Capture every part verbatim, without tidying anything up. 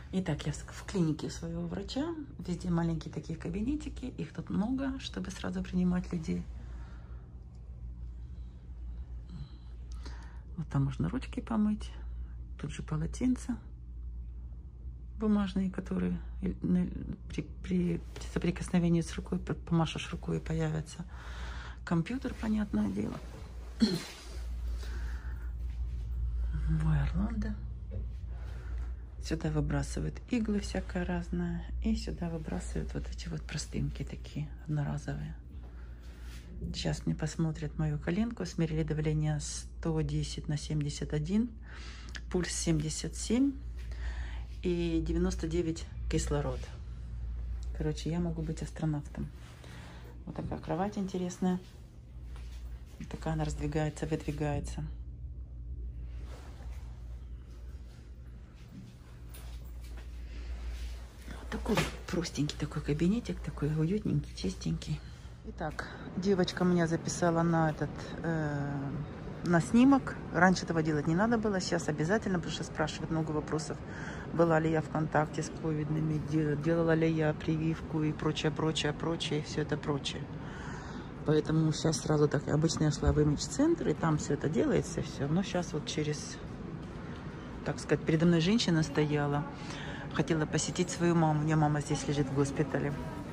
Итак, я в клинике своего врача. Везде маленькие такие кабинетики. Их тут много, чтобы сразу принимать людей. Вот там можно ручки помыть. Тут же полотенца бумажные, которые при, при соприкосновении с рукой, помашешь рукой и появится. Компьютер, понятное дело. Мой Орландо. Сюда выбрасывают иглы всякое разное. И сюда выбрасывают вот эти вот простынки такие, одноразовые. Сейчас мне посмотрят мою коленку. Смерили давление сто десять на семьдесят один. Пульс семьдесят семь. И девяносто девять кислород. Короче, я могу быть астронавтом. Вот такая кровать интересная. Вот такая она раздвигается, выдвигается. Такой простенький такой кабинетик, такой уютненький, чистенький. Итак, девочка меня записала на этот, э, на снимок. Раньше этого делать не надо было, сейчас обязательно, потому что спрашивают много вопросов. Была ли я в контакте с ковидными, делала ли я прививку и прочее, прочее, прочее, и все это прочее. Поэтому сейчас сразу так, обычно я шла в имидж-центр, и там все это делается, все. Но сейчас вот через, так сказать, передо мной женщина стояла. Хотела посетить свою маму. У меня мама здесь лежит в госпитале.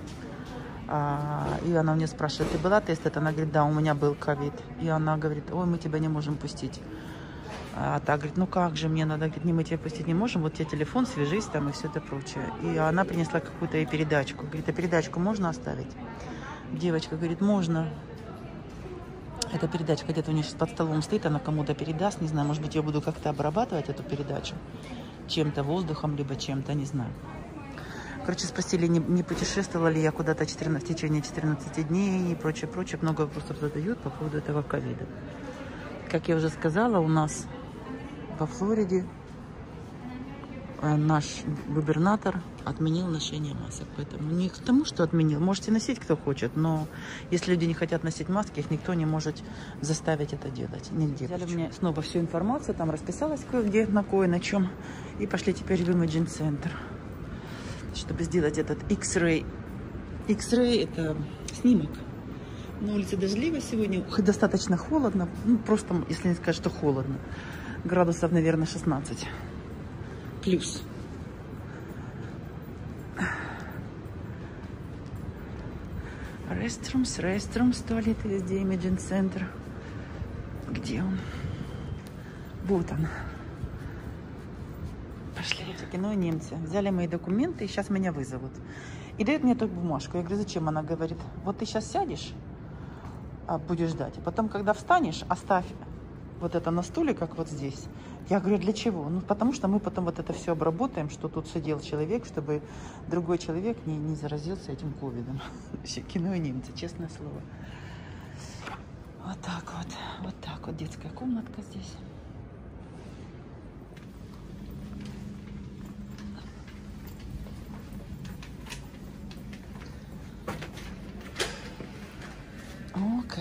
А, и она у меня спрашивает, ты была тест? Она говорит, да, у меня был ковид. И она говорит, ой, мы тебя не можем пустить. А та говорит, ну как же, мне надо, говорит, не, мы тебя пустить не можем, вот тебе телефон, свяжись там и все это прочее. И она принесла какую-то передачку. Говорит, а передачку можно оставить? Девочка говорит, можно. Эта передачка где-то у нее сейчас под столом стоит, она кому-то передаст, не знаю, может быть, я буду как-то обрабатывать эту передачу. Чем-то, воздухом, либо чем-то, не знаю. Короче, спросили, не, не путешествовала ли я куда-то в течение четырнадцати дней и прочее, прочее. Много вопросов задают по поводу этого ковида. Как я уже сказала, у нас во Флориде наш губернатор отменил ношение масок. Поэтому не к тому, что отменил. Можете носить, кто хочет, но если люди не хотят носить маски, их никто не может заставить это делать. Нигде. Взяли мне снова всю информацию, там расписалась кое-где, на кое, на чем. И пошли теперь в имиджинг-центр, чтобы сделать этот X-ray. X-ray это снимок. На улице дождливо сегодня, достаточно холодно. Ну, просто, если не сказать, что холодно. Градусов, наверное, шестнадцать. Плюс. Restrooms, restrooms, туалеты везде, имиджинг-центр. Где он? Вот он. Пошли. Кино и немцы. Взяли мои документы и сейчас меня вызовут. И дают мне эту бумажку. Я говорю, зачем? Она говорит, вот ты сейчас сядешь, а будешь ждать. А потом, когда встанешь, оставь вот это на стуле, как вот здесь. Я говорю, для чего? Ну, потому что мы потом вот это все обработаем, что тут сидел человек, чтобы другой человек не, не заразился этим ковидом. Кино и немцы, честное слово. Вот так вот. Вот так вот детская комнатка здесь. Окей.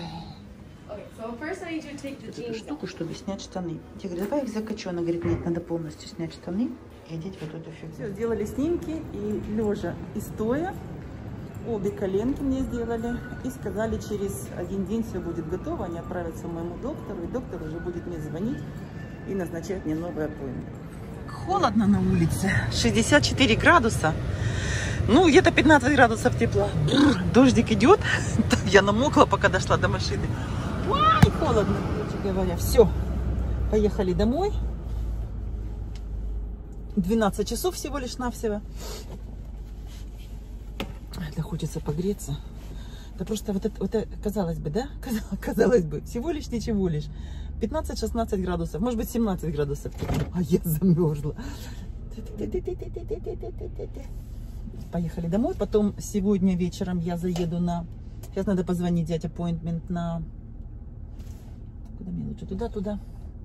Эту штуку, чтобы снять штаны. Я говорю, давай их закачу. Она говорит, нет, надо полностью снять штаны и одеть вот эту фигуру. Все, сделали снимки и лежа, и стоя. Обе коленки мне сделали. И сказали, через один день все будет готово. Они отправятся к моему доктору. И доктор уже будет мне звонить и назначать мне новый аппоинтмент. Холодно на улице. шестьдесят четыре градуса. Ну, где-то пятнадцать градусов тепла. Дождик идет. Я намокла, пока дошла до машины. Ой, холодно, короче говоря. Все, поехали домой. двенадцать часов всего лишь навсего. Да хочется погреться. Да просто вот это, вот это, казалось бы, да? Казалось бы, всего лишь ничего лишь. пятнадцать-шестнадцать градусов, может быть семнадцать градусов. А я замерзла. Поехали домой. Потом сегодня вечером я заеду на... Сейчас надо позвонить, взять аппоинтмент на... Куда мне лучше? Туда, туда.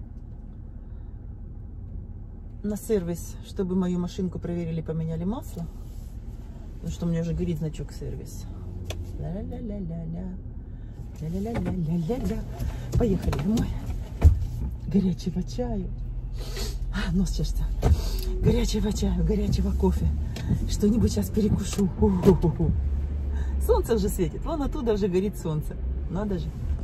На сервис, чтобы мою машинку проверили, поменяли масло. Потому что у меня уже горит значок сервис. Ля-ля-ля-ля-ля. Ля-ля-ля-ля-ля-ля. Поехали домой. Горячего чаю. А, нос чешется. Горячего чая, горячего кофе. Что-нибудь сейчас перекушу. У-ху-ху-ху. Солнце уже светит. Вон оттуда уже горит солнце. Надо же.